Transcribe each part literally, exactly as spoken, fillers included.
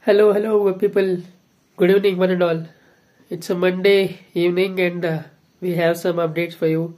Hello, hello, people. Good evening, one and all. It's a Monday evening, and uh, we have some updates for you.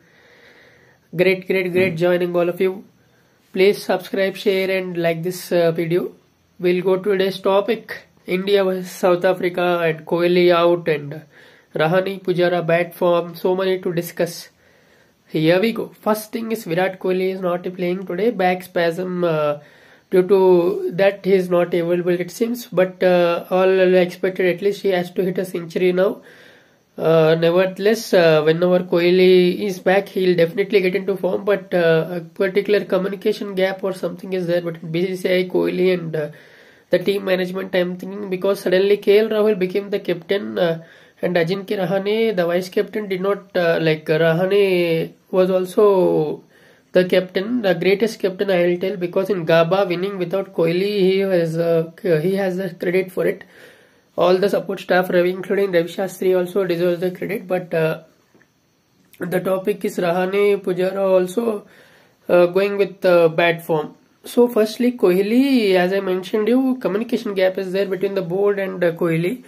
Great, great, great joining all of you. Please subscribe, share, and like this uh, video. We'll go to today's topic: India versus South Africa, and Kohli out, and Rahane Pujara bad form. So many to discuss. Here we go. First thing is Virat Kohli is not playing today. Back spasm. Uh, Due to that, he is not available, it seems. But uh, all expected, at least he has to hit a century now. Uh, nevertheless, uh, whenever Kohli is back, he will definitely get into form. But uh, a particular communication gap or something is there between B C C I, Kohli, and uh, the team management. I am thinking because suddenly K L Rahul became the captain uh, and Ajinkya Rahane, the vice captain, did not uh, like Rahane was also the captain, the greatest captain, I will tell, because in Gaba winning without Kohli, he has uh, he has the credit for it. All the support staff, Ravi, including Ravi Shastri, also deserves the credit. But uh, the topic is Rahane Pujara also uh, going with uh, bad form. So, firstly, Kohli, as I mentioned you, communication gap is there between the board and uh, Kohli.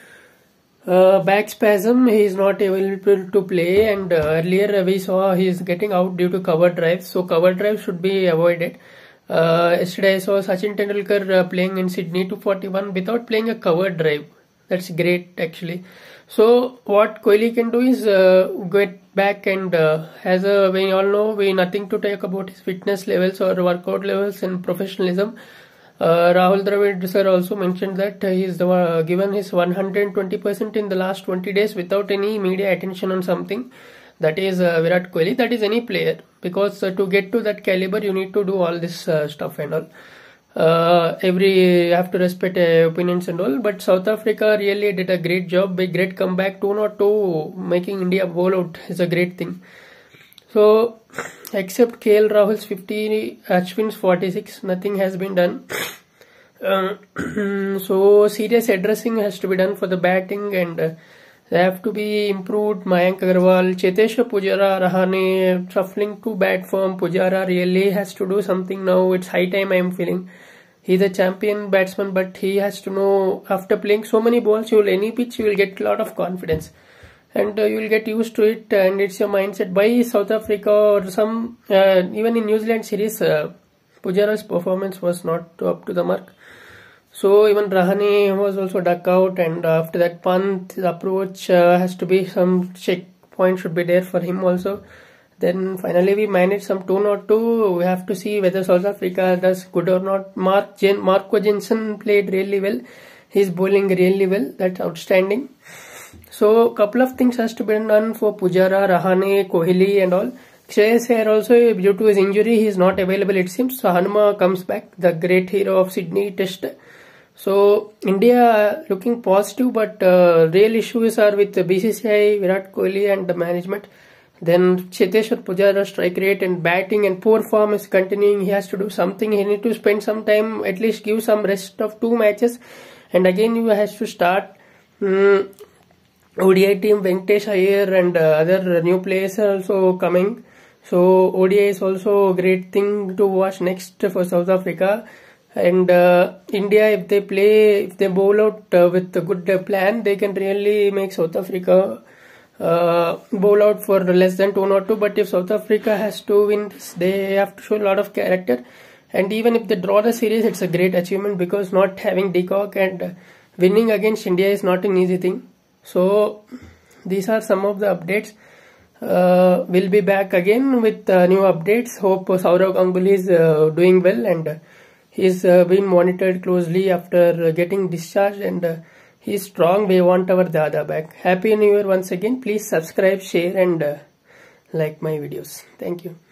Uh, back spasm, he is not able to play, and uh, earlier we saw he is getting out due to cover drives, so cover drive should be avoided. Uh, yesterday I saw Sachin Tendulkar uh, playing in Sydney two forty-one without playing a cover drive. That's great actually. So what Kohli can do is uh, get back, and uh, as a, we all know, we nothing to talk about his fitness levels or workout levels and professionalism. Uh, Rahul Dravid sir also mentioned that uh, he is the, uh, given his one hundred twenty percent in the last twenty days without any media attention on something. That is uh, Virat Kohli, that is any player, because uh, to get to that caliber you need to do all this uh, stuff and all. Uh, every you have to respect uh, opinions and all, but South Africa really did a great job, a great comeback. Two not two, making India bowl out is a great thing. So, except K L Rahul's fifty, Ashwin's forty-six, nothing has been done. Uh, so, serious addressing has to be done for the batting, and uh, they have to be improved. Mayank Agarwal, Cheteshwar Pujara, Rahane, shuffling to bat form. Pujara really has to do something now. It's high time, I am feeling. He's a champion batsman, but he has to know, after playing so many balls, you will any pitch, you will get a lot of confidence. And uh, you will get used to it, and it's your mindset. By South Africa or some, uh, even in New Zealand series, uh, Pujara's performance was not up to the mark. So even Rahane was also duck out, and after that punt, the approach uh, has to be, some checkpoint should be there for him also. Then finally we managed some two not two. We have to see whether South Africa does good or not. Mark Jen, Marco Jensen played really well. He's bowling really well. That's outstanding. So, couple of things has to be done for Pujara, Rahane, Kohli and all. Shreyas Iyer also, due to his injury, he is not available, it seems. So, Hanuma comes back, the great hero of Sydney Test. So, India looking positive, but uh, real issues are with the B C C I, Virat Kohli and the management. Then Cheteshwar Pujara strike rate and batting and poor form is continuing. He has to do something. He need to spend some time, at least give some rest of two matches. And again, he has to start. Hmm, O D I team, Venkatesh Iyer and uh, other new players are also coming. So O D I is also a great thing to watch next for South Africa. And uh, India, if they play, if they bowl out uh, with a good uh, plan, they can really make South Africa uh, bowl out for less than two not two. But if South Africa has to win this, they have to show a lot of character. And even if they draw the series, it's a great achievement, because not having De Kock and uh, winning against India is not an easy thing. So, these are some of the updates. Uh, we'll be back again with uh, new updates. Hope uh, Sourav Ganguly is uh, doing well, and uh, he's uh, been monitored closely after uh, getting discharged, and uh, he's strong. We want our Dada back. Happy New Year once again. Please subscribe, share and uh, like my videos. Thank you.